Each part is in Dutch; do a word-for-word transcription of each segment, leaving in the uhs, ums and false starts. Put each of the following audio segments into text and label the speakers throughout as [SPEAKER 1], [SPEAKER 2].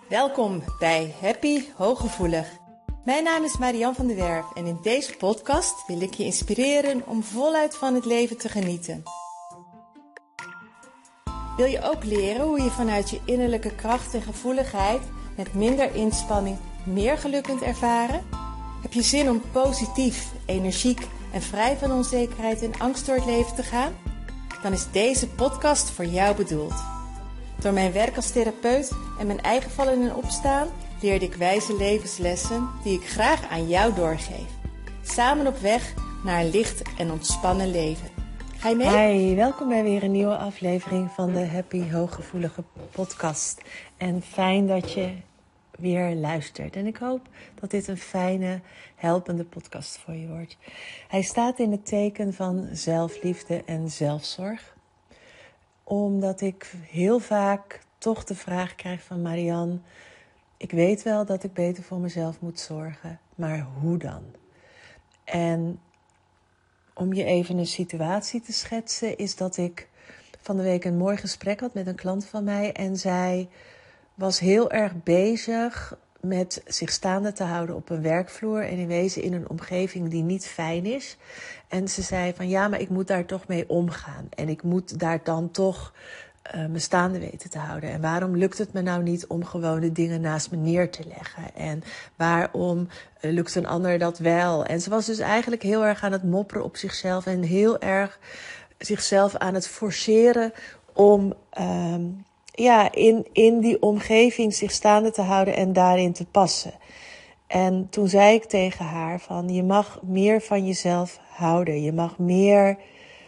[SPEAKER 1] Welkom bij Happy Hooggevoelig. Mijn naam is Marianne van der Werf en in deze podcast wil ik je inspireren om voluit van het leven te genieten. Wil je ook leren hoe je vanuit je innerlijke kracht en gevoeligheid met minder inspanning meer geluk kunt ervaren? Heb je zin om positief, energiek en vrij van onzekerheid en angst door het leven te gaan? Dan is deze podcast voor jou bedoeld. Door mijn werk als therapeut en mijn eigen vallen en opstaan leerde ik wijze levenslessen die ik graag aan jou doorgeef. Samen op weg naar een licht en ontspannen leven. Ga je mee?
[SPEAKER 2] Hi, welkom bij weer een nieuwe aflevering van de Happy Hooggevoelige podcast. En fijn dat je weer luistert. En ik hoop dat dit een fijne, helpende podcast voor je wordt. Hij staat in het teken van zelfliefde en zelfzorg. Omdat ik heel vaak toch de vraag krijg van Marianne: ik weet wel dat ik beter voor mezelf moet zorgen, maar hoe dan? En om je even een situatie te schetsen, is dat ik van de week een mooi gesprek had met een klant van mij. En zij was heel erg bezig met zich staande te houden op een werkvloer en in wezen in een omgeving die niet fijn is. En ze zei van ja, maar ik moet daar toch mee omgaan. En ik moet daar dan toch uh, me staande weten te houden. En waarom lukt het me nou niet om gewoon de dingen naast me neer te leggen? En waarom uh, lukt een ander dat wel? En ze was dus eigenlijk heel erg aan het mopperen op zichzelf en heel erg zichzelf aan het forceren om Um, Ja, in, in die omgeving zich staande te houden en daarin te passen. En toen zei ik tegen haar van, je mag meer van jezelf houden. Je mag meer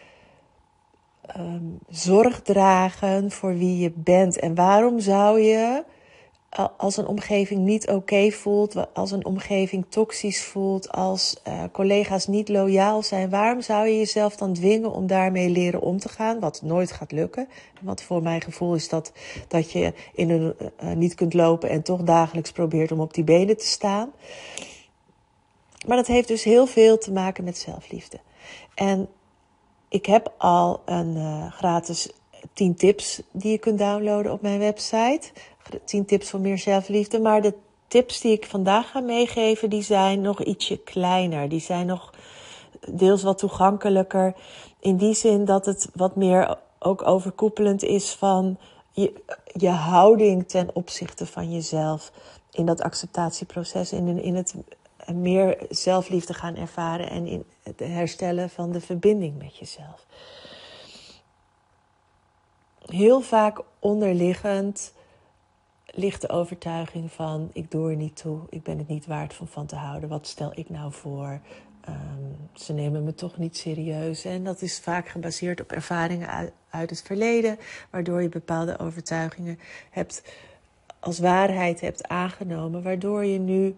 [SPEAKER 2] um, zorg dragen voor wie je bent. En waarom zou je, als een omgeving niet oké voelt, als een omgeving toxisch voelt, als uh, collega's niet loyaal zijn, waarom zou je jezelf dan dwingen om daarmee leren om te gaan, wat nooit gaat lukken? Want voor mijn gevoel is dat dat je in een uh, niet kunt lopen en toch dagelijks probeert om op die benen te staan. Maar dat heeft dus heel veel te maken met zelfliefde. En ik heb al een uh, gratis tien tips die je kunt downloaden op mijn website. tien tips voor meer zelfliefde. Maar de tips die ik vandaag ga meegeven, die zijn nog ietsje kleiner. Die zijn nog deels wat toegankelijker. In die zin dat het wat meer ook overkoepelend is van je, je houding ten opzichte van jezelf. In dat acceptatieproces. En in, in het meer zelfliefde gaan ervaren. En in het herstellen van de verbinding met jezelf. Heel vaak onderliggend ligt de overtuiging van, ik doe er niet toe, ik ben het niet waard van van te houden. Wat stel ik nou voor? Um, ze nemen me toch niet serieus. En dat is vaak gebaseerd op ervaringen uit, uit het verleden, waardoor je bepaalde overtuigingen hebt als waarheid hebt aangenomen, waardoor je nu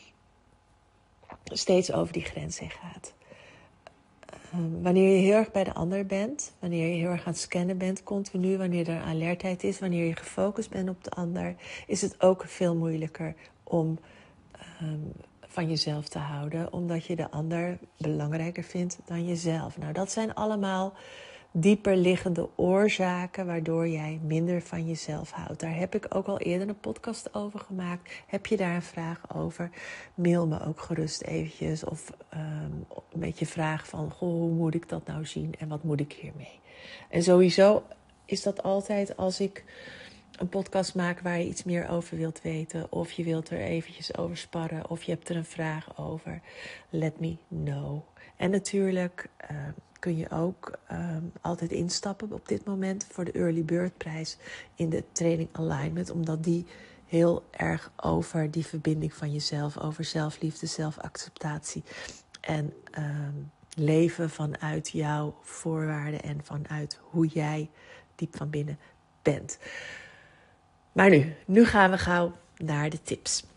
[SPEAKER 2] steeds over die grens heen gaat. Um, wanneer je heel erg bij de ander bent, wanneer je heel erg aan het scannen bent, continu, wanneer er alertheid is, wanneer je gefocust bent op de ander, is het ook veel moeilijker om um, van jezelf te houden, omdat je de ander belangrijker vindt dan jezelf. Nou, dat zijn allemaal dieper liggende oorzaken waardoor jij minder van jezelf houdt. Daar heb ik ook al eerder een podcast over gemaakt. Heb je daar een vraag over? Mail me ook gerust eventjes. Of um, met je vraag van, goh, hoe moet ik dat nou zien en wat moet ik hiermee? En sowieso is dat altijd als ik een podcast maak waar je iets meer over wilt weten, of je wilt er eventjes over sparren, of je hebt er een vraag over, let me know. En natuurlijk Uh, kun je ook um, altijd instappen op dit moment voor de Early Bird prijs in de training Alignment. Omdat die heel erg over die verbinding van jezelf, over zelfliefde, zelfacceptatie en um, leven vanuit jouw voorwaarden en vanuit hoe jij diep van binnen bent. Maar nu, nu gaan we gauw naar de tips.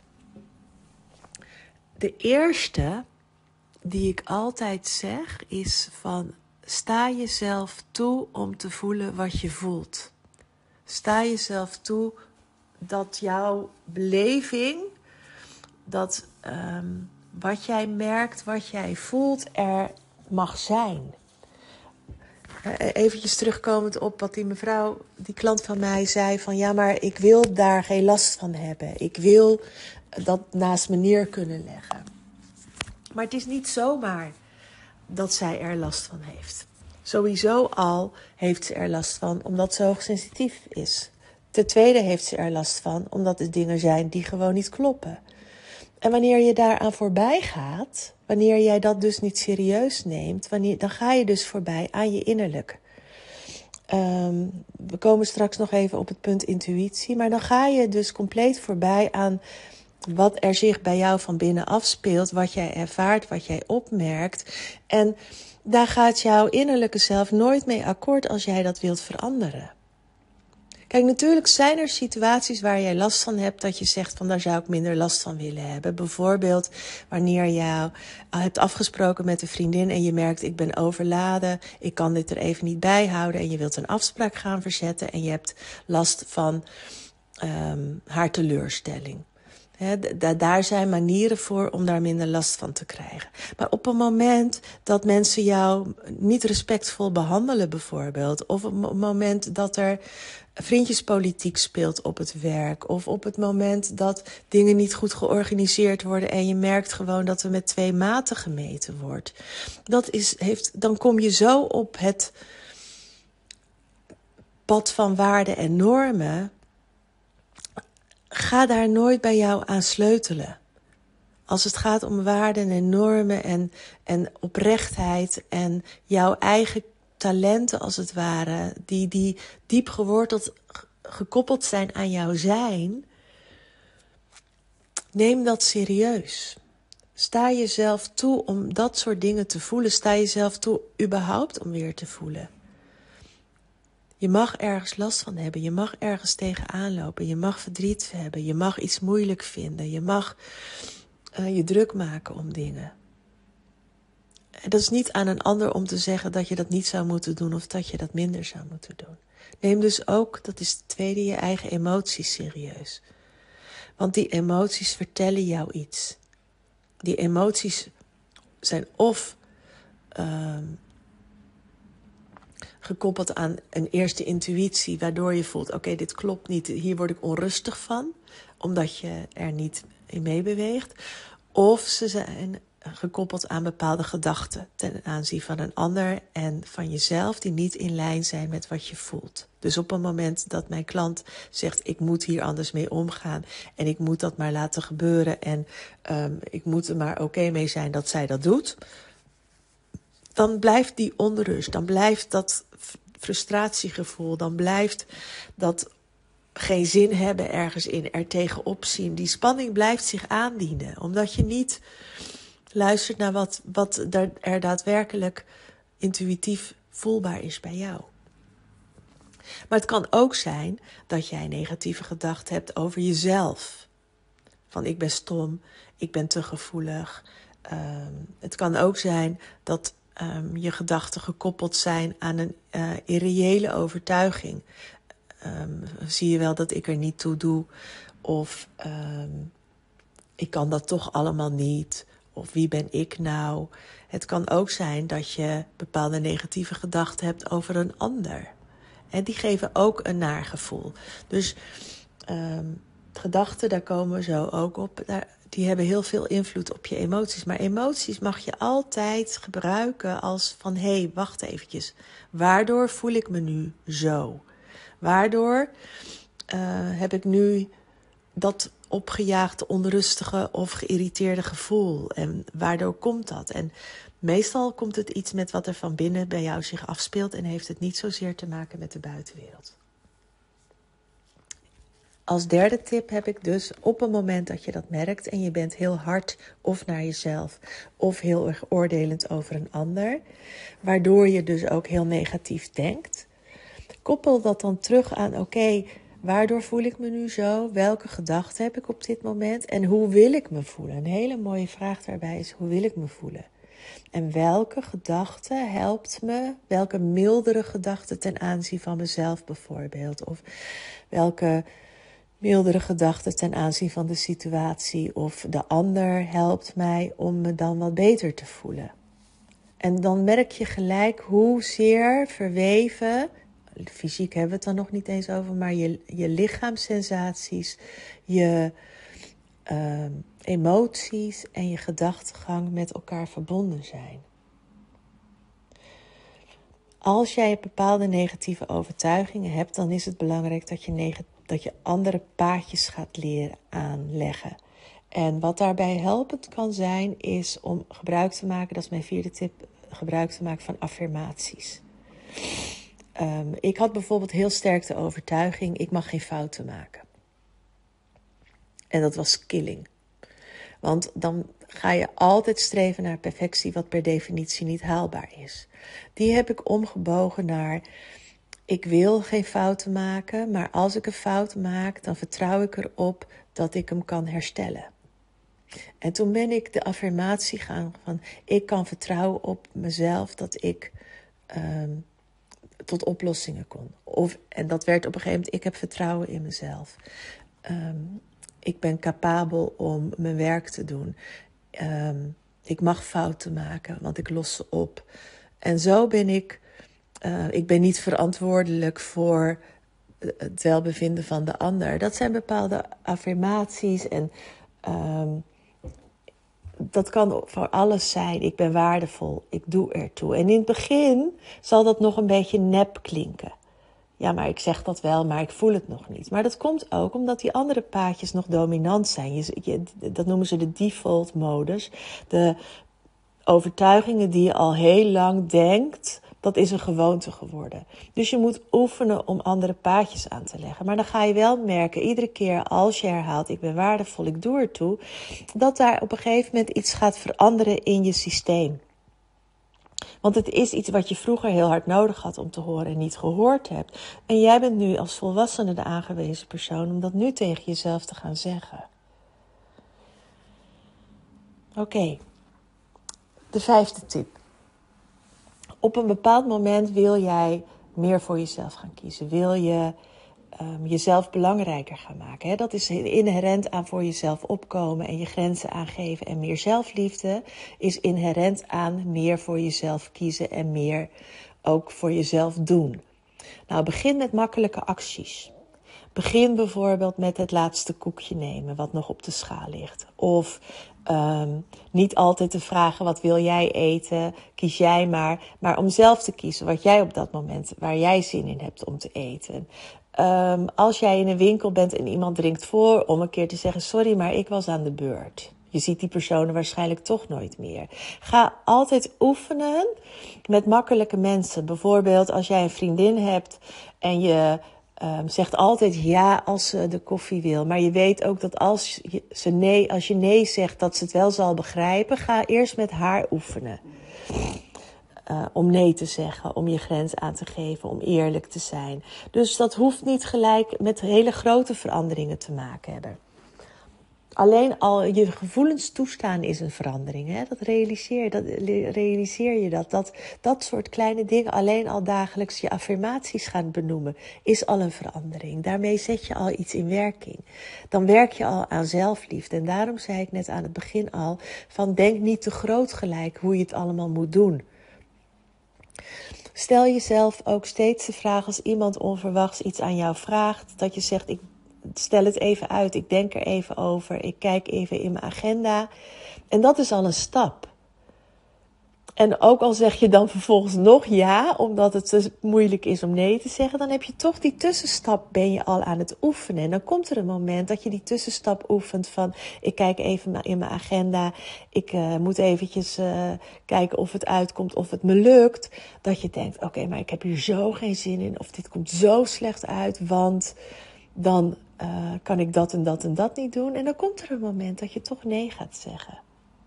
[SPEAKER 2] De eerste die ik altijd zeg is van, sta jezelf toe om te voelen wat je voelt. Sta jezelf toe dat jouw beleving, dat um, wat jij merkt, wat jij voelt, er mag zijn. eventjes terugkomend op wat die mevrouw, die klant van mij zei van ja, maar ik wil daar geen last van hebben. Ik wil dat naast me neer kunnen leggen. Maar het is niet zomaar dat zij er last van heeft. Sowieso al heeft ze er last van omdat ze hoogsensitief is. Ten tweede heeft ze er last van omdat er dingen zijn die gewoon niet kloppen. En wanneer je daaraan voorbij gaat, wanneer jij dat dus niet serieus neemt, wanneer, dan ga je dus voorbij aan je innerlijk. Um, we komen straks nog even op het punt intuïtie, maar dan ga je dus compleet voorbij aan wat er zich bij jou van binnen afspeelt, wat jij ervaart, wat jij opmerkt. En daar gaat jouw innerlijke zelf nooit mee akkoord als jij dat wilt veranderen. Kijk, natuurlijk zijn er situaties waar jij last van hebt, dat je zegt van daar zou ik minder last van willen hebben. Bijvoorbeeld wanneer je hebt afgesproken met een vriendin en je merkt ik ben overladen, ik kan dit er even niet bij houden en je wilt een afspraak gaan verzetten en je hebt last van um, haar teleurstelling. He, d- daar zijn manieren voor om daar minder last van te krijgen. Maar op een moment dat mensen jou niet respectvol behandelen bijvoorbeeld, of op het moment dat er vriendjespolitiek speelt op het werk, of op het moment dat dingen niet goed georganiseerd worden en je merkt gewoon dat er met twee maten gemeten wordt, dat is, heeft, dan kom je zo op het pad van waarden en normen. Ga daar nooit bij jou aan sleutelen. Als het gaat om waarden en normen en, en oprechtheid en jouw eigen talenten als het ware, die, die diep geworteld gekoppeld zijn aan jouw zijn, neem dat serieus. Sta jezelf toe om dat soort dingen te voelen. Sta jezelf toe überhaupt om weer te voelen. Je mag ergens last van hebben. Je mag ergens tegenaan lopen. Je mag verdriet hebben. Je mag iets moeilijk vinden. Je mag uh, je druk maken om dingen. En dat is niet aan een ander om te zeggen dat je dat niet zou moeten doen of dat je dat minder zou moeten doen. Neem dus ook, dat is het tweede, je eigen emoties serieus. Want die emoties vertellen jou iets. Die emoties zijn of uh, gekoppeld aan een eerste intuïtie, waardoor je voelt, oké, okay, dit klopt niet, hier word ik onrustig van, omdat je er niet in meebeweegt. Of ze zijn gekoppeld aan bepaalde gedachten ten aanzien van een ander en van jezelf, die niet in lijn zijn met wat je voelt. Dus op een moment dat mijn klant zegt, ik moet hier anders mee omgaan en ik moet dat maar laten gebeuren en um, ik moet er maar oké okay mee zijn dat zij dat doet, dan blijft die onrust, dan blijft dat frustratiegevoel, dan blijft dat geen zin hebben ergens in, er tegenop zien. Die spanning blijft zich aandienen, omdat je niet luistert naar wat, wat er daadwerkelijk intuïtief voelbaar is bij jou. Maar het kan ook zijn dat jij negatieve gedachten hebt over jezelf. Van ik ben stom, ik ben te gevoelig. Um, het kan ook zijn dat um, je gedachten gekoppeld zijn aan een uh, irreële overtuiging. Um, zie je wel dat ik er niet toe doe? Of um, ik kan dat toch allemaal niet? Of wie ben ik nou? Het kan ook zijn dat je bepaalde negatieve gedachten hebt over een ander. En die geven ook een naar gevoel. Dus um, gedachten, daar komen we zo ook op. Daar, die hebben heel veel invloed op je emoties. Maar emoties mag je altijd gebruiken als van, hé, hey, wacht eventjes. Waardoor voel ik me nu zo? Waardoor uh, heb ik nu dat opgejaagde, onrustige of geïrriteerde gevoel? En waardoor komt dat? En meestal komt het iets met wat er van binnen bij jou zich afspeelt en heeft het niet zozeer te maken met de buitenwereld. Als derde tip heb ik dus, op een moment dat je dat merkt en je bent heel hard of naar jezelf of heel erg oordelend over een ander, waardoor je dus ook heel negatief denkt, koppel dat dan terug aan, oké, okay, waardoor voel ik me nu zo? Welke gedachten heb ik op dit moment? En hoe wil ik me voelen? Een hele mooie vraag daarbij is, hoe wil ik me voelen? En welke gedachte helpt me? Welke mildere gedachte ten aanzien van mezelf bijvoorbeeld? Of welke mildere gedachte ten aanzien van de situatie? Of de ander helpt mij om me dan wat beter te voelen? En dan merk je gelijk hoezeer verweven, fysiek hebben we het dan nog niet eens over, maar je, je lichaamssensaties, je uh, emoties en je gedachtegang met elkaar verbonden zijn. Als jij bepaalde negatieve overtuigingen hebt, dan is het belangrijk dat je, neg- dat je andere paadjes gaat leren aanleggen. En wat daarbij helpend kan zijn, is om gebruik te maken, dat is mijn vierde tip, gebruik te maken van affirmaties. Um, ik had bijvoorbeeld heel sterk de overtuiging, ik mag geen fouten maken. En dat was killing. Want dan ga je altijd streven naar perfectie, wat per definitie niet haalbaar is. Die heb ik omgebogen naar, ik wil geen fouten maken, maar als ik een fout maak, dan vertrouw ik erop dat ik hem kan herstellen. En toen ben ik de affirmatie gaan van, ik kan vertrouwen op mezelf dat ik um, tot oplossingen kom. Of, en dat werd op een gegeven moment, ik heb vertrouwen in mezelf. Um, ik ben capabel om mijn werk te doen. Um, ik mag fouten maken, want ik los ze op. En zo ben ik, uh, ik ben niet verantwoordelijk voor het welbevinden van de ander. Dat zijn bepaalde affirmaties en um, dat kan voor alles zijn. Ik ben waardevol, ik doe ertoe. En in het begin zal dat nog een beetje nep klinken. Ja, maar ik zeg dat wel, maar ik voel het nog niet. Maar dat komt ook omdat die andere paadjes nog dominant zijn. Je, je, dat noemen ze de default modus. De overtuigingen die je al heel lang denkt, dat is een gewoonte geworden. Dus je moet oefenen om andere paadjes aan te leggen. Maar dan ga je wel merken, iedere keer als je herhaalt, ik ben waardevol, ik doe ertoe, dat daar op een gegeven moment iets gaat veranderen in je systeem. Want het is iets wat je vroeger heel hard nodig had om te horen en niet gehoord hebt. En jij bent nu als volwassene de aangewezen persoon om dat nu tegen jezelf te gaan zeggen. Oké, okay. De vijfde tip. Op een bepaald moment wil jij meer voor jezelf gaan kiezen. Wil je um, jezelf belangrijker gaan maken. Hè? Dat is inherent aan voor jezelf opkomen en je grenzen aangeven. En meer zelfliefde is inherent aan meer voor jezelf kiezen en meer ook voor jezelf doen. Nou, begin met makkelijke acties. Begin bijvoorbeeld met het laatste koekje nemen wat nog op de schaal ligt. Of um, niet altijd te vragen wat wil jij eten, kies jij maar. Maar om zelf te kiezen wat jij op dat moment, waar jij zin in hebt om te eten. Um, als jij in een winkel bent en iemand drinkt voor, om een keer te zeggen, sorry, maar ik was aan de beurt. Je ziet die personen waarschijnlijk toch nooit meer. Ga altijd oefenen met makkelijke mensen. Bijvoorbeeld als jij een vriendin hebt en je Um, zegt altijd ja als ze de koffie wil. Maar je weet ook dat als je, ze nee, als je nee zegt, dat ze het wel zal begrijpen. Ga eerst met haar oefenen. Uh, om nee te zeggen, om je grens aan te geven, om eerlijk te zijn. Dus dat hoeft niet gelijk met hele grote veranderingen te maken hebben. Alleen al je gevoelens toestaan is een verandering. Hè? Dat realiseer, dat realiseer je dat, dat. Dat soort kleine dingen, alleen al dagelijks je affirmaties gaan benoemen, is al een verandering. Daarmee zet je al iets in werking. Dan werk je al aan zelfliefde. En daarom zei ik net aan het begin al, van denk niet te groot gelijk hoe je het allemaal moet doen. Stel jezelf ook steeds de vraag als iemand onverwachts iets aan jou vraagt, dat je zegt, ik stel het even uit, ik denk er even over, ik kijk even in mijn agenda. En dat is al een stap. En ook al zeg je dan vervolgens nog ja, omdat het te moeilijk is om nee te zeggen, dan heb je toch die tussenstap, ben je al aan het oefenen. En dan komt er een moment dat je die tussenstap oefent van, ik kijk even in mijn agenda, ik uh, moet eventjes uh, kijken of het uitkomt, of het me lukt. Dat je denkt, oké, okay, maar ik heb hier zo geen zin in, of dit komt zo slecht uit, want dan uh, kan ik dat en dat en dat niet doen. En dan komt er een moment dat je toch nee gaat zeggen.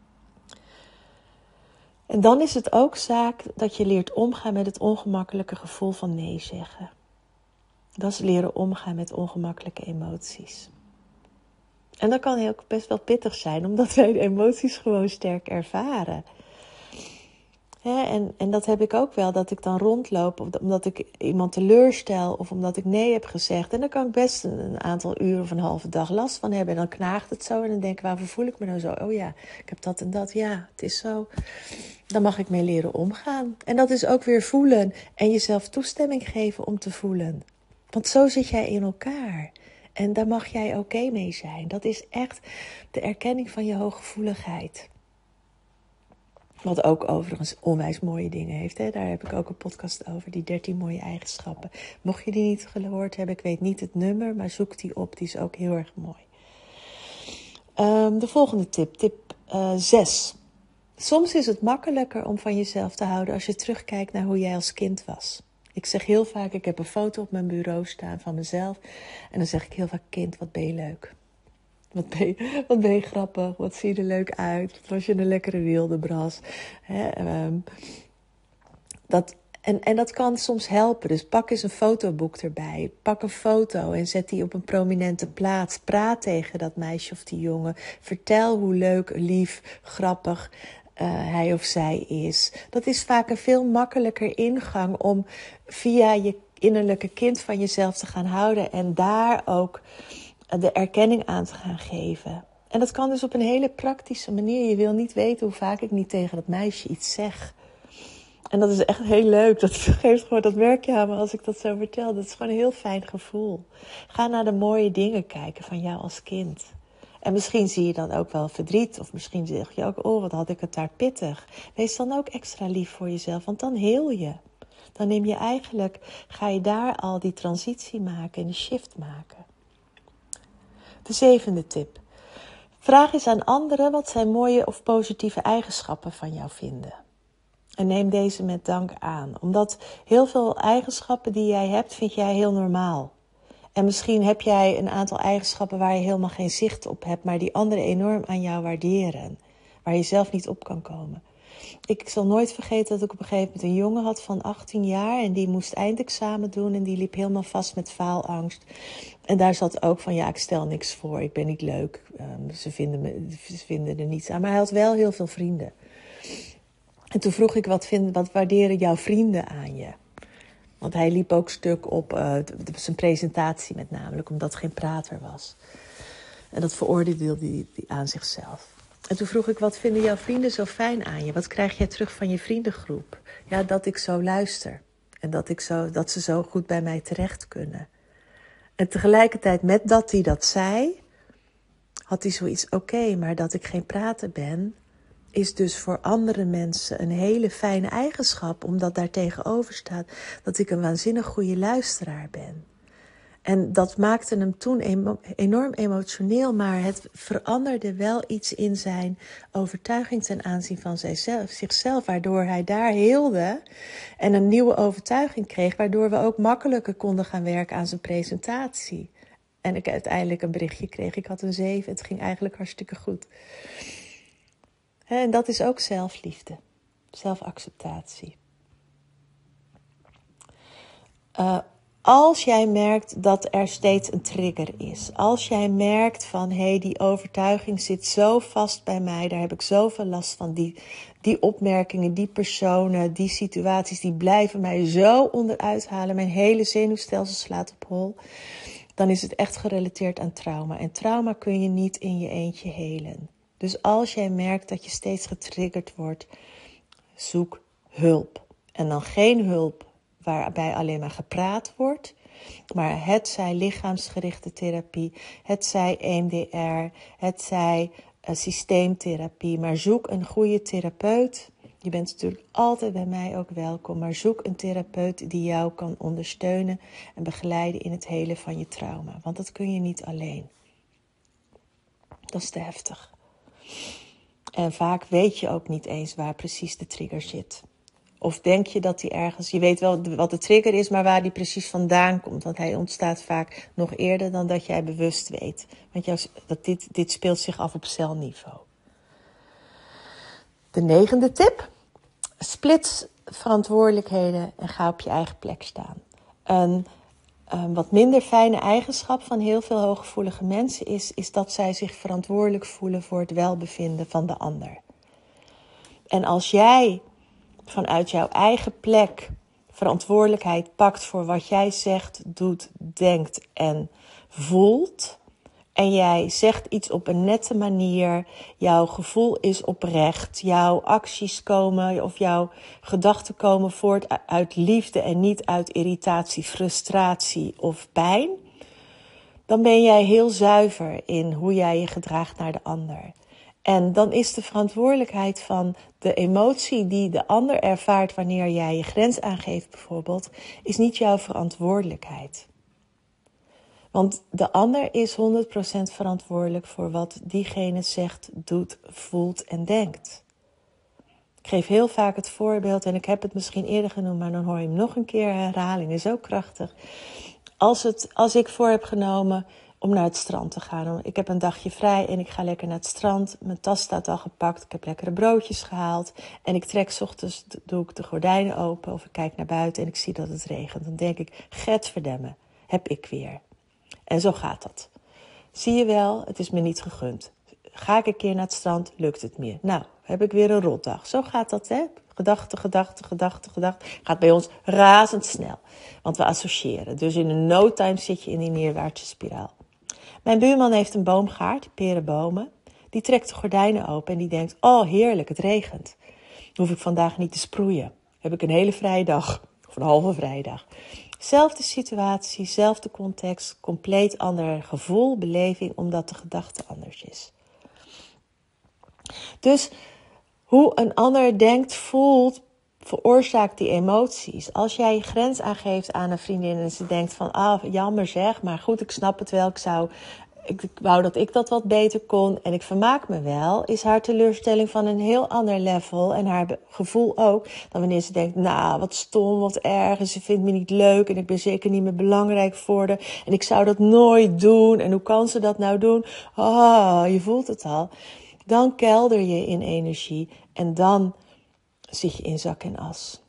[SPEAKER 2] En dan is het ook zaak dat je leert omgaan met het ongemakkelijke gevoel van nee zeggen. Dat is leren omgaan met ongemakkelijke emoties. En dat kan heel best wel pittig zijn, omdat wij de emoties gewoon sterk ervaren. Hè, en, en dat heb ik ook wel, dat ik dan rondloop of omdat ik iemand teleurstel of omdat ik nee heb gezegd. En dan kan ik best een, een aantal uren of een halve dag last van hebben. En dan knaagt het zo en dan denk ik, waarvoor voel ik me nou zo? Oh ja, ik heb dat en dat. Ja, het is zo. Dan mag ik mee leren omgaan. En dat is ook weer voelen en jezelf toestemming geven om te voelen. Want zo zit jij in elkaar. En daar mag jij oké mee zijn. Dat is echt de erkenning van je hooggevoeligheid. Wat ook overigens onwijs mooie dingen heeft. Hè? Daar heb ik ook een podcast over, die dertien mooie eigenschappen. Mocht je die niet gehoord hebben, ik weet niet het nummer, maar zoek die op, die is ook heel erg mooi. Um, de volgende tip, tip uh, zes. Soms is het makkelijker om van jezelf te houden als je terugkijkt naar hoe jij als kind was. Ik zeg heel vaak, ik heb een foto op mijn bureau staan van mezelf. En dan zeg ik heel vaak, kind, wat ben je leuk. Wat ben, je, wat ben je grappig, wat zie je er leuk uit. Wat was je een lekkere wildebras. Hè, um, dat, en, en dat kan soms helpen. Dus pak eens een fotoboek erbij. Pak een foto en zet die op een prominente plaats. Praat tegen dat meisje of die jongen. Vertel hoe leuk, lief, grappig uh, hij of zij is. Dat is vaak een veel makkelijker ingang om via je innerlijke kind van jezelf te gaan houden. En daar ook de erkenning aan te gaan geven. En dat kan dus op een hele praktische manier. Je wil niet weten hoe vaak ik niet tegen dat meisje iets zeg. En dat is echt heel leuk. Dat geeft gewoon, dat merk je aan me als ik dat zo vertel. Dat is gewoon een heel fijn gevoel. Ga naar de mooie dingen kijken van jou als kind. En misschien zie je dan ook wel verdriet. Of misschien zeg je ook, oh wat had ik het daar pittig. Wees dan ook extra lief voor jezelf. Want dan heel je. Dan neem je eigenlijk, ga je daar al die transitie maken en de shift maken. De zevende tip. Vraag eens aan anderen wat zij mooie of positieve eigenschappen van jou vinden. En neem deze met dank aan. Omdat heel veel eigenschappen die jij hebt, vind jij heel normaal. En misschien heb jij een aantal eigenschappen waar je helemaal geen zicht op hebt, maar die anderen enorm aan jou waarderen. Waar je zelf niet op kan komen. Ik zal nooit vergeten dat ik op een gegeven moment een jongen had van achttien jaar. En die moest eindexamen doen en die liep helemaal vast met faalangst. En daar zat ook van, ja, ik stel niks voor, ik ben niet leuk. Um, ze, vinden me, ze vinden er niets aan. Maar hij had wel heel veel vrienden. En toen vroeg ik, wat, vind, wat waarderen jouw vrienden aan je? Want hij liep ook stuk op uh, zijn presentatie met namelijk, omdat het geen prater was. En dat veroordeelde hij aan zichzelf. En toen vroeg ik, wat vinden jouw vrienden zo fijn aan je? Wat krijg jij terug van je vriendengroep? Ja, dat ik zo luister. En dat, ik zo, dat ze zo goed bij mij terecht kunnen. En tegelijkertijd met dat hij dat zei, had hij zoiets, oké, okay, maar dat ik geen prater ben, is dus voor andere mensen een hele fijne eigenschap. Omdat daar tegenover staat dat ik een waanzinnig goede luisteraar ben. En dat maakte hem toen emo- enorm emotioneel, maar het veranderde wel iets in zijn overtuiging ten aanzien van zijzelf, zichzelf, waardoor hij daar heelde en een nieuwe overtuiging kreeg, waardoor we ook makkelijker konden gaan werken aan zijn presentatie. En ik uiteindelijk een berichtje kreeg, ik had een zeven, het ging eigenlijk hartstikke goed. En dat is ook zelfliefde, zelfacceptatie. Uh, Als jij merkt dat er steeds een trigger is. Als jij merkt van, hé, hey, die overtuiging zit zo vast bij mij. Daar heb ik zoveel last van. Die, die opmerkingen, die personen, die situaties, die blijven mij zo onderuit halen. Mijn hele zenuwstelsel slaat op hol. Dan is het echt gerelateerd aan trauma. En trauma kun je niet in je eentje helen. Dus als jij merkt dat je steeds getriggerd wordt, zoek hulp. En dan geen hulp waarbij alleen maar gepraat wordt, maar het zij lichaamsgerichte therapie, het zij E M D R, het zij uh, systeemtherapie, maar zoek een goede therapeut. Je bent natuurlijk altijd bij mij ook welkom, maar zoek een therapeut die jou kan ondersteunen en begeleiden in het helen van je trauma, want dat kun je niet alleen. Dat is te heftig. En vaak weet je ook niet eens waar precies de trigger zit. Of denk je dat hij ergens, je weet wel wat de trigger is, maar waar die precies vandaan komt. Want hij ontstaat vaak nog eerder dan dat jij bewust weet. Want jou, dat dit, dit speelt zich af op celniveau. De negende tip. Splits verantwoordelijkheden en ga op je eigen plek staan. Een, een wat minder fijne eigenschap van heel veel hooggevoelige mensen is, is dat zij zich verantwoordelijk voelen voor het welbevinden van de ander. En als jij vanuit jouw eigen plek verantwoordelijkheid pakt voor wat jij zegt, doet, denkt en voelt. En jij zegt iets op een nette manier. Jouw gevoel is oprecht. Jouw acties komen of jouw gedachten komen voort uit liefde en niet uit irritatie, frustratie of pijn. Dan ben jij heel zuiver in hoe jij je gedraagt naar de ander. En dan is de verantwoordelijkheid van de emotie die de ander ervaart wanneer jij je grens aangeeft bijvoorbeeld, is niet jouw verantwoordelijkheid. Want de ander is honderd procent verantwoordelijk voor wat diegene zegt, doet, voelt en denkt. Ik geef heel vaak het voorbeeld, en ik heb het misschien eerder genoemd, maar dan hoor je hem nog een keer. Herhaling is ook krachtig. Als, het, als ik voor heb genomen om naar het strand te gaan. Ik heb een dagje vrij en ik ga lekker naar het strand. Mijn tas staat al gepakt, ik heb lekkere broodjes gehaald. En ik trek 's ochtends, doe ik de gordijnen open of ik kijk naar buiten en ik zie dat het regent. Dan denk ik, getverdemme, heb ik weer. En zo gaat dat. Zie je wel, het is me niet gegund. Ga ik een keer naar het strand, lukt het meer. Nou, heb ik weer een rotdag. Zo gaat dat, hè? Gedachte, gedachte, gedachte, gedachte. Gaat bij ons razendsnel. Want we associëren. Dus in een no time zit je in die neerwaartse spiraal. Mijn buurman heeft een boomgaard, perenbomen. Die trekt de gordijnen open en die denkt, oh heerlijk, het regent. Dan hoef ik vandaag niet te sproeien. Heb ik een hele vrije dag. Of een halve vrije dag. Zelfde situatie, zelfde context, compleet ander gevoel, beleving, omdat de gedachte anders is. Dus hoe een ander denkt, voelt, veroorzaakt die emoties. Als jij je grens aangeeft aan een vriendin en ze denkt van, ah, jammer zeg, maar goed, ik snap het wel, ik zou, ik wou dat ik dat wat beter kon en ik vermaak me wel, is haar teleurstelling van een heel ander level en haar gevoel ook, dan wanneer ze denkt, nou, wat stom, wat erg, en ze vindt me niet leuk en ik ben zeker niet meer belangrijk voor haar en ik zou dat nooit doen en hoe kan ze dat nou doen? Ah, je voelt het al. Dan kelder je in energie en dan zit je in zak en as.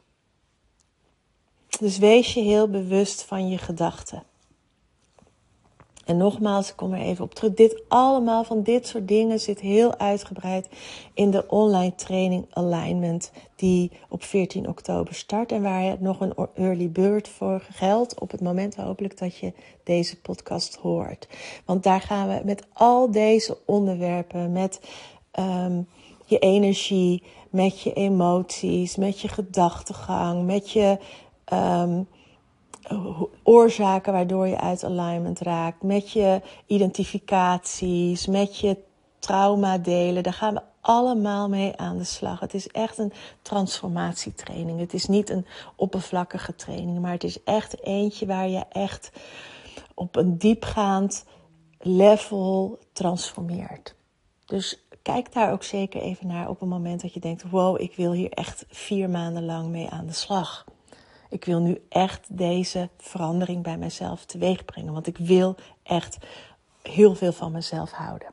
[SPEAKER 2] Dus wees je heel bewust van je gedachten. En nogmaals, ik kom er even op terug. Dit allemaal van dit soort dingen zit heel uitgebreid in de online training Alignment die op veertien oktober start. En waar nog een early bird voor geldt op het moment hopelijk dat je deze podcast hoort. Want daar gaan we met al deze onderwerpen, met um, je energie, met je emoties, met je gedachtegang, met je Um, oorzaken waardoor je uit alignment raakt, met je identificaties, met je traumadelen. Daar gaan we allemaal mee aan de slag. Het is echt een transformatietraining. Het is niet een oppervlakkige training, maar het is echt eentje waar je echt op een diepgaand level transformeert. Dus kijk daar ook zeker even naar op het moment dat je denkt, wow, ik wil hier echt vier maanden lang mee aan de slag. Ik wil nu echt deze verandering bij mezelf teweeg brengen. Want ik wil echt heel veel van mezelf houden.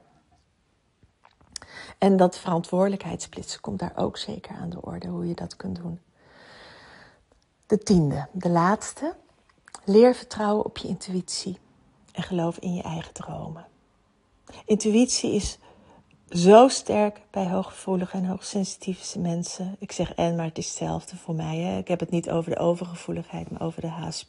[SPEAKER 2] En dat verantwoordelijkheidssplitsen komt daar ook zeker aan de orde. Hoe je dat kunt doen. De tiende, de laatste. Leer vertrouwen op je intuïtie. En geloof in je eigen dromen. Intuïtie is zo sterk bij hooggevoelige en hoogsensitieve mensen. Ik zeg en, maar het is hetzelfde voor mij. Hè? Ik heb het niet over de overgevoeligheid, maar over de H S P.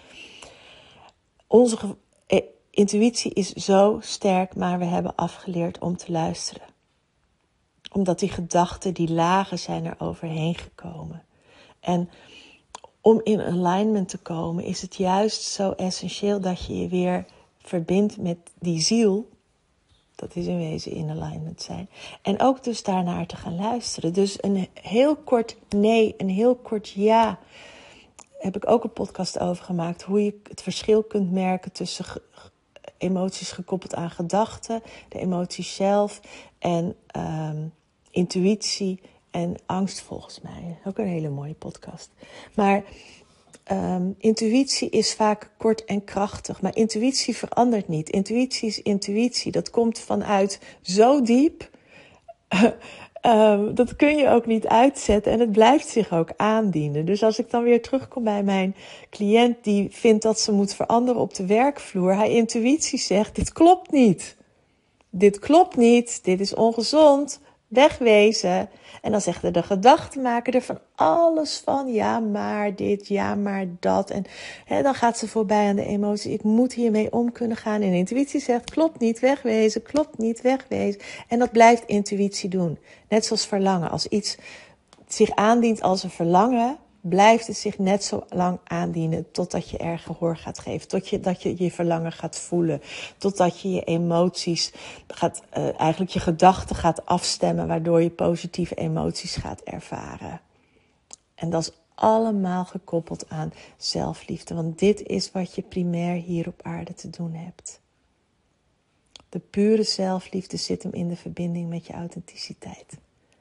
[SPEAKER 2] Onze ge- eh, intuïtie is zo sterk, maar we hebben afgeleerd om te luisteren. Omdat die gedachten, die lagen zijn er overheen gekomen. En om in alignment te komen is het juist zo essentieel dat je je weer verbindt met die ziel. Dat is in wezen in alignment zijn. En ook dus daarnaar te gaan luisteren. Dus een heel kort nee, een heel kort ja. Heb ik ook een podcast over gemaakt. Hoe je het verschil kunt merken tussen ge- emoties gekoppeld aan gedachten. De emoties zelf. En um, intuïtie en angst volgens mij. Ook een hele mooie podcast. Maar Um, intuïtie is vaak kort en krachtig, maar intuïtie verandert niet. Intuïtie is intuïtie, dat komt vanuit zo diep, um, dat kun je ook niet uitzetten en het blijft zich ook aandienen. Dus als ik dan weer terugkom bij mijn cliënt die vindt dat ze moet veranderen op de werkvloer, haar intuïtie zegt, dit klopt niet. Dit klopt niet, dit is ongezond, wegwezen. En dan zegt de gedachtenmaker er van alles van. Ja, maar dit, ja, maar dat. En hè, dan gaat ze voorbij aan de emotie. Ik moet hiermee om kunnen gaan. En intuïtie zegt, klopt niet, wegwezen. Klopt niet, wegwezen. En dat blijft intuïtie doen. Net zoals verlangen. Als iets zich aandient als een verlangen, blijft het zich net zo lang aandienen totdat je er gehoor gaat geven. Tot je, dat je je verlangen gaat voelen. Totdat je je emoties gaat, uh, eigenlijk je gedachten gaat afstemmen, waardoor je positieve emoties gaat ervaren. En dat is allemaal gekoppeld aan zelfliefde. Want dit is wat je primair hier op aarde te doen hebt. De pure zelfliefde zit hem in de verbinding met je authenticiteit.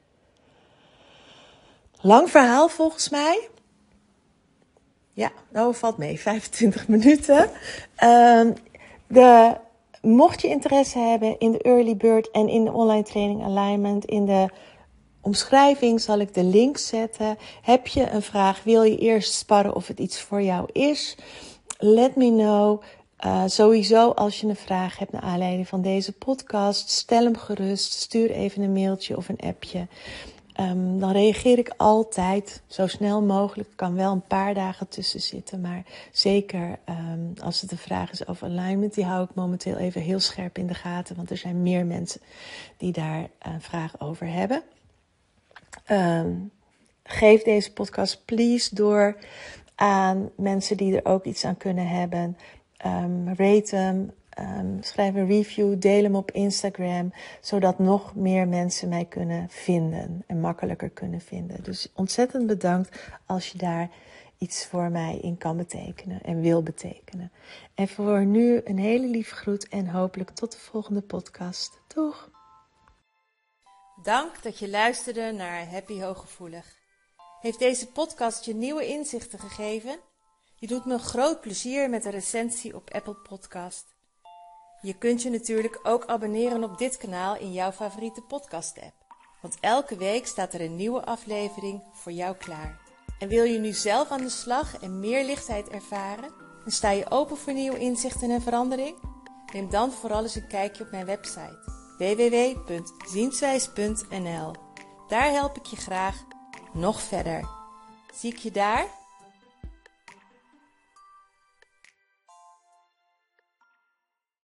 [SPEAKER 2] Lang verhaal volgens mij. Ja, nou valt mee, vijfentwintig minuten. Uh, de, mocht je interesse hebben in de Early Bird en in de online training Alignment, in de omschrijving zal ik de link zetten. Heb je een vraag, wil je eerst sparren of het iets voor jou is? Let me know. Uh, sowieso als je een vraag hebt naar aanleiding van deze podcast, stel hem gerust. Stuur even een mailtje of een appje. Um, dan reageer ik altijd zo snel mogelijk. Er kan wel een paar dagen tussen zitten. Maar zeker um, als het een vraag is over alignment. Die hou ik momenteel even heel scherp in de gaten. Want er zijn meer mensen die daar een vraag over hebben. Um, geef deze podcast please door aan mensen die er ook iets aan kunnen hebben. Um, rate hem. Um, schrijf een review, deel hem op Instagram, zodat nog meer mensen mij kunnen vinden en makkelijker kunnen vinden. Dus ontzettend bedankt als je daar iets voor mij in kan betekenen en wil betekenen. En voor nu een hele lieve groet en hopelijk tot de volgende podcast. Doeg!
[SPEAKER 1] Dank dat je luisterde naar Happy Hooggevoelig. Heeft deze podcast je nieuwe inzichten gegeven? Je doet me een groot plezier met een recensie op Apple Podcast. Je kunt je natuurlijk ook abonneren op dit kanaal in jouw favoriete podcast-app. Want elke week staat er een nieuwe aflevering voor jou klaar. En wil je nu zelf aan de slag en meer lichtheid ervaren? En sta je open voor nieuwe inzichten en verandering? Neem dan vooral eens een kijkje op mijn website w w w punt zienswijs punt n l. Daar help ik je graag nog verder. Zie ik je daar?